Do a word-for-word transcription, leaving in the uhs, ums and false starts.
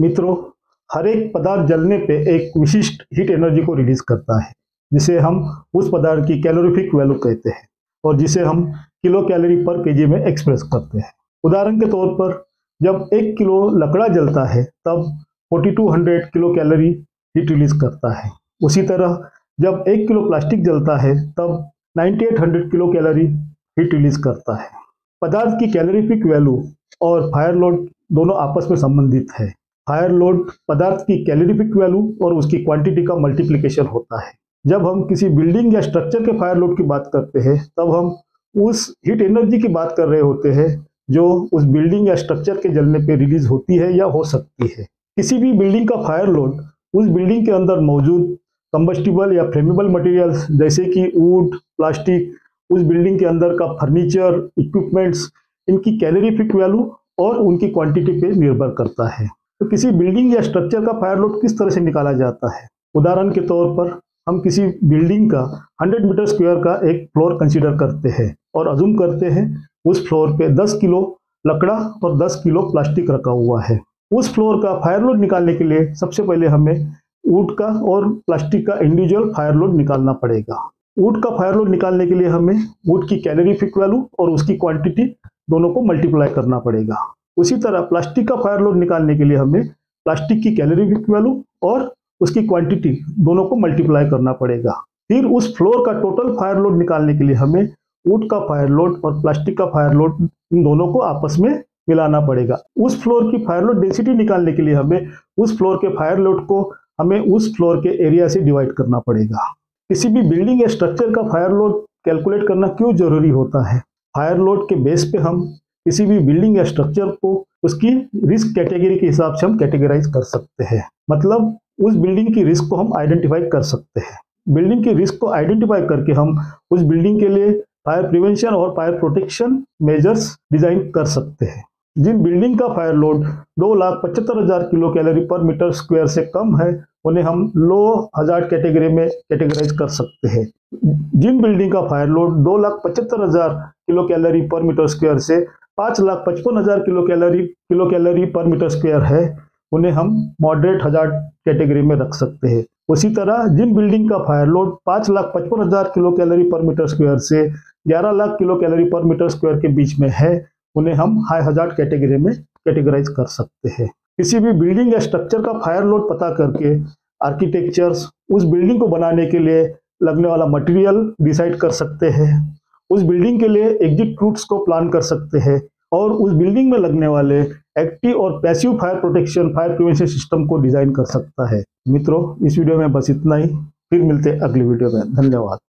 मित्रों, हर एक पदार्थ जलने पे एक विशिष्ट हीट एनर्जी को रिलीज करता है, जिसे हम उस पदार्थ की कैलोरीफिक वैल्यू कहते हैं और जिसे हम किलो कैलोरी पर केजी में एक्सप्रेस करते हैं। उदाहरण के तौर पर जब एक किलो लकड़ा जलता है तब बयालीस सौ किलो कैलोरी हीट रिलीज करता है। उसी तरह जब एक किलो प्लास्टिक जलता है तब अट्ठानवे सौ किलो कैलोरी हीट रिलीज करता है। पदार्थ की कैलोरीफिक वैल्यू और फायर लोड दोनों आपस में संबंधित है। फायर लोड पदार्थ की कैलोरीफिक वैल्यू और उसकी क्वांटिटी का मल्टीप्लिकेशन होता है। जब हम किसी बिल्डिंग या स्ट्रक्चर के फायर लोड की बात करते हैं तब हम उस हीट एनर्जी की बात कर रहे होते हैं जो उस बिल्डिंग या स्ट्रक्चर के जलने पे रिलीज होती है या हो सकती है। किसी भी बिल्डिंग का फायर लोड उस बिल्डिंग के अंदर मौजूद कंबस्टिबल या फ्लेमेबल मटेरियल्स जैसे कि वुड, प्लास्टिक, उस बिल्डिंग के अंदर का फर्नीचर, इक्विपमेंट्स, इनकी कैलोरीफिक वैल्यू और उनकी क्वांटिटी पे निर्भर करता है। तो किसी बिल्डिंग या स्ट्रक्चर का फायर लोड किस तरह से निकाला जाता है? उदाहरण के तौर पर हम किसी बिल्डिंग का सौ मीटर स्क्वायर का एक फ्लोर कंसीडर करते हैं और अज्यूम करते हैं उस फ्लोर पे दस किलो लकड़ा और दस किलो प्लास्टिक रखा हुआ है। उस फ्लोर का फायर लोड निकालने के लिए सबसे पहले हमें वुड का और प्लास्टिक का इंडिविजुअल फायर लोड निकालना पड़ेगा। वुड का फायर लोड निकालने के लिए हमें वुड की कैलोरीफिक वैल्यू और उसकी क्वांटिटी दोनों को मल्टीप्लाई करना पड़ेगा। उसी तरह प्लास्टिक का फायर लोड निकालने के लिए हमें प्लास्टिक की कैलोरीफिक वैल्यू और उसकी क्वांटिटी दोनों को मल्टीप्लाई करना पड़ेगा। फिर उस फ्लोर का टोटल फायर लोड निकालने के लिए हमें वुड का फायर लोड और प्लास्टिक का फायर लोड इन दोनों को आपस में मिलाना पड़ेगा। उस फ्लोर की फायर लोड डेंसिटी निकालने के लिए हमें उस फ्लोर के फायर लोड को हमें उस फ्लोर के एरिया से डिवाइड करना पड़ेगा। किसी भी बिल्डिंग या स्ट्रक्चर का फायर लोड कैलकुलेट करना क्यों जरूरी होता है? फायर लोड के बेस पे हम किसी भी बिल्डिंग या स्ट्रक्चर को उसकी रिस्क कैटेगरी के हिसाब से हम कैटेगराइज कर सकते हैं। मतलब उस बिल्डिंग की रिस्क को हम आइडेंटिफाई कर सकते हैं। बिल्डिंग की रिस्क को आइडेंटिफाई करके हम उस बिल्डिंग के लिए फायर प्रिवेंशन और फायर प्रोटेक्शन मेजर्स डिजाइन कर सकते हैं। जिन बिल्डिंग का फायर लोड दो लाख पचहत्तर हजार kilo calorie per metre square से कम है उन्हें हम लो हजार्ड कैटेगरी में कैटेगराइज कर सकते हैं। जिन बिल्डिंग का फायर लोड दो लाख पचहत्तर हजार kilo calorie per metre square से पाँच लाख पचपन हजार kilo calorie kilo calorie per metre square है उन्हें हम मॉडरेट हजार्ड कैटेगरी में रख सकते हैं। उसी तरह जिन बिल्डिंग का फायर लोड पाँच लाख पचपन हजार kilo calorie per metre square से ग्यारह lakh kilo calorie per metre square के बीच में है उन्हें हम हाई हजार्ड कैटेगरी में कैटेगराइज कर सकते हैं। किसी भी बिल्डिंग या स्ट्रक्चर का फायर लोड पता करके आर्किटेक्चर्स उस बिल्डिंग को बनाने के लिए लगने वाला मटेरियल डिसाइड कर सकते हैं, उस बिल्डिंग के लिए एग्जिट रूट्स को प्लान कर सकते हैं और उस बिल्डिंग में लगने वाले एक्टिव और passive fire protection fire prevention system को डिजाइन कर सकता है। मित्रों, इस वीडियो में बस इतना ही। फिर मिलते हैं अगली वीडियो में। धन्यवाद।